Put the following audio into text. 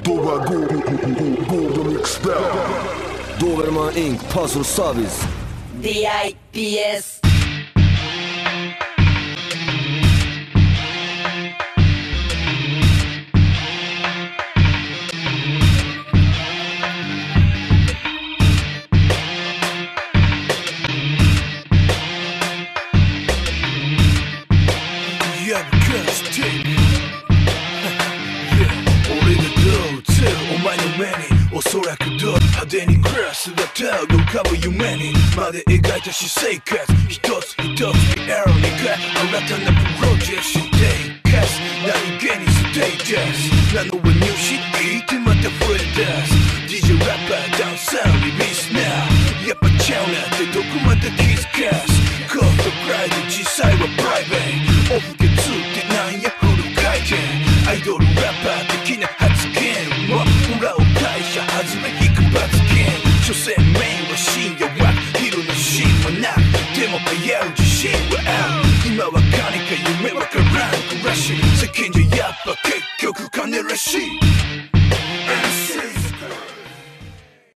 Doberman Inc. Puzzle Service DIPS Yeah, because take俺がどうつお前の目におそらくどう派手に暮らす姿が浮かぶ夢にまで描いた私生活一つ一つリアルに変え新たなプロジェクトしていかす何気にステータスなのはニューシー聞いてまた増え出す DJ ラッパーダンサーリリースなやっぱちゃうなってどこまで気づかすコートプライド実際はプライベートオフゲツってなんやフル回転アイドルラッパー的な発言も裏を返し外れ引く罰ゲーム所詮メインは深夜は昼のシーンはなでもやる自信はある今は金か夢わからん暮らし世間じゃやっぱ結局金らしい